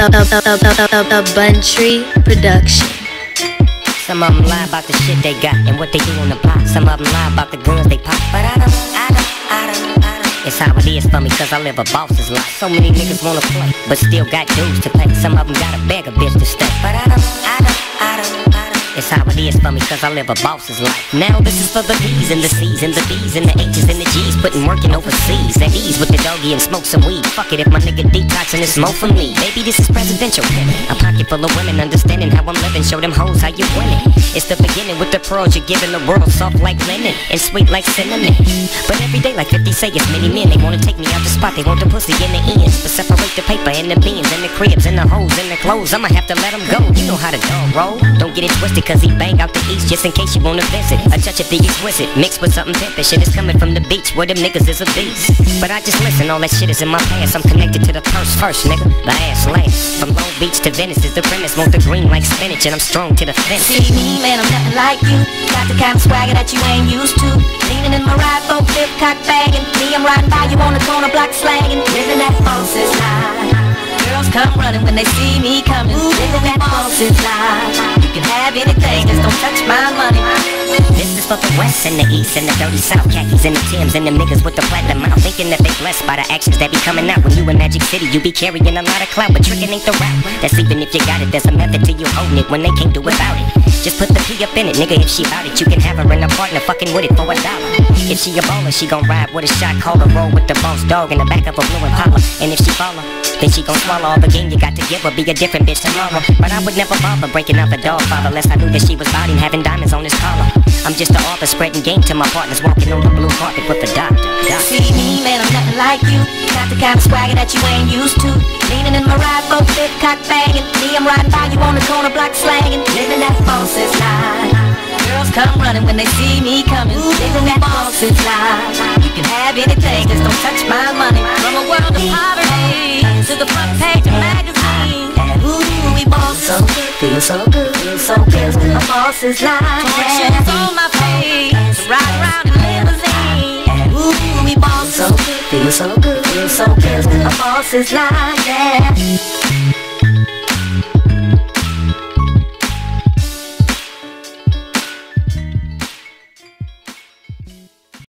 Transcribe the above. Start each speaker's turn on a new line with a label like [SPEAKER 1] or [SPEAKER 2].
[SPEAKER 1] A Buntree production.
[SPEAKER 2] Some of them lie about the shit they got and what they do on the block. Some of them lie about the guns they pop. But I don't. It's how it is for me, cause I live a boss's life. So many niggas wanna play, but still got dues to pay. Some of them gotta beg a bitch to stay. But I don't. It's how it is for me, cause I live a boss's life. Now this is for the B's and the C's and the D's and the H's and the G's, putting working overseas. At ease with the doggy and smoke some weed. Fuck it if my nigga detoxing is smoke for me. Baby, this is presidential. A pocket full of women understanding how I'm living. Show them hoes how you winning. It's the beginning with the pearls you're giving the world. Soft like linen and sweet like cinnamon. But every day like 50 say it's many men. They wanna take me out the spot, they want the pussy in the ends. But separate the paper and the beans and the cribs and the hoes and the clothes. I'ma have to let them go. You know how the dog roll. Don't get it twisted, cause he bang out the east just in case you wanna visit. A touch of the exquisite mixed with something pimpin'. Shit is coming from the beach where them niggas is a beast. But I just listen, all that shit is in my past. I'm connected to the purse first, nigga, the ass last. From Long Beach to Venice is the premise. Want the green like spinach and I'm strong to the finish.
[SPEAKER 3] See me, man, I'm nothing like you. Got the kind of swagger that you ain't used to. Leaning in my ride, folk flip, cock bagging. Me, I'm riding by you on the corner block slanging. Living that boss's life. Girls come running when they see me coming. Living that boss's life. You can have anything, just don't touch my money.
[SPEAKER 2] This is for the west and the east and the dirty south. Khakis and the Timbs and them niggas with the platinum mouth. Thinking that they blessed by the actions that be coming out. When you in Magic City, you be carrying a lot of clout, but tricking ain't the route. That's even if you got it, there's a method to you holding it when they can't do without it. Just put the P up in it, nigga, if she bout it. You can have her in a partner, fucking with it for $1. If she a baller, she gon' ride with a shot caller. Roll with the boss dog in the back of a blue Impala. And if she follow, then she gon' swallow all the game you got to give her. Be a different bitch tomorrow. But I would never bother breaking out the dog father unless I knew that she was bouting, having diamonds on his collar. I'm just an author spreading game to my partners, walking on the blue carpet with the doctor.
[SPEAKER 3] See me, man, I'm nothing like you. Got the kind of swagger that you ain't used to. Leaning in my ride, folk flip, cock bagging. Me, I'm riding by you on the corner block slanging. Living that boss's life. Girls come running when they see me coming. Living that boss's life. You can have anything, just don't touch my money. From a world of poverty to the front page of magazine. Ooh, we boss so good, feel so good, feel so good. A boss's life. Shoes on my face, ride around in limousine. Ooh, we boss so good, feel so good, feel so good. A boss's life, yeah.